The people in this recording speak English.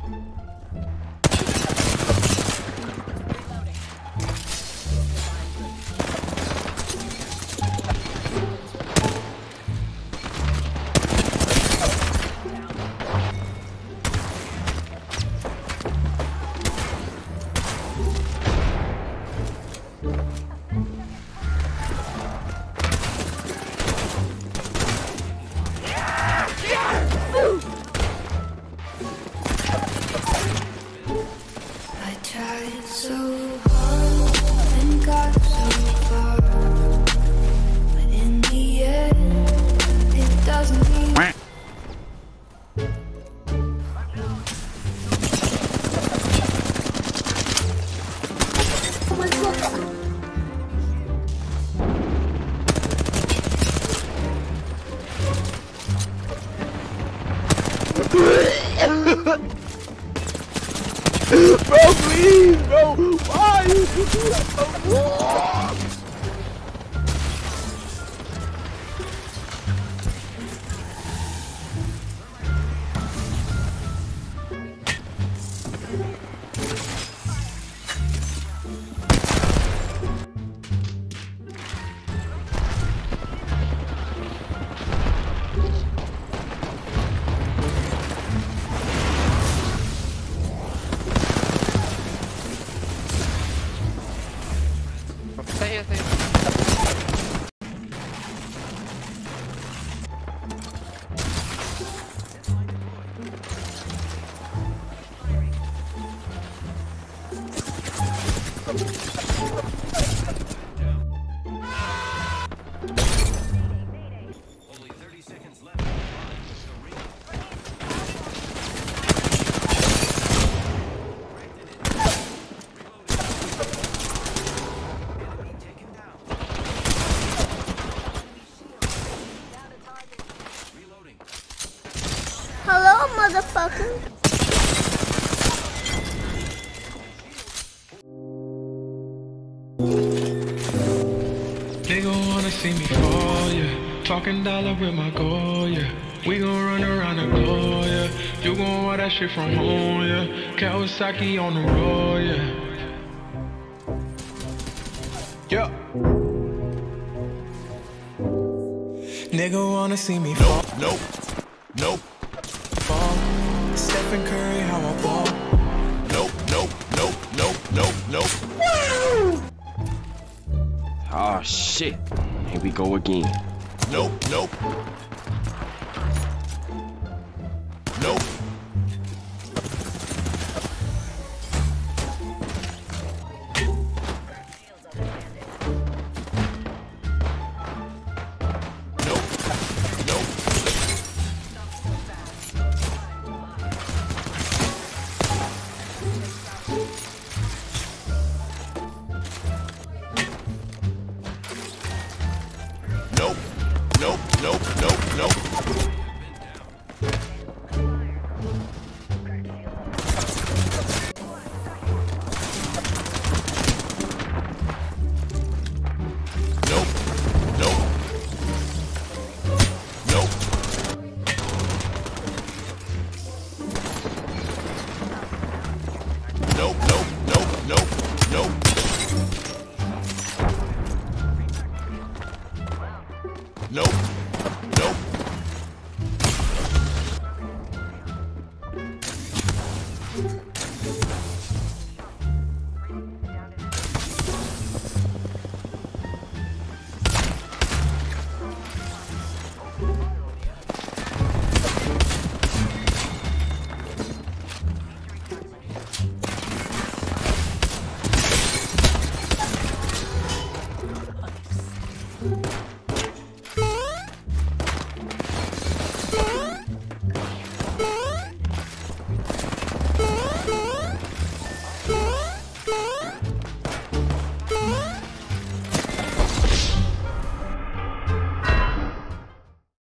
Bro, please, bro. Why you do that, bro? Stay here. Only 30 seconds left. Hello, motherfucker. They gon' wanna see me fall, yeah. Talking dollar with my goal, yeah. We gon' run around the globe, yeah. You gon' want that shit from home, yeah. Kawasaki on the road, yeah. Yeah. Nigga wanna see me fall. Nope. Fall. Stephen Curry, how I ball. Nope. Ah, shit. Here we go again. Nope.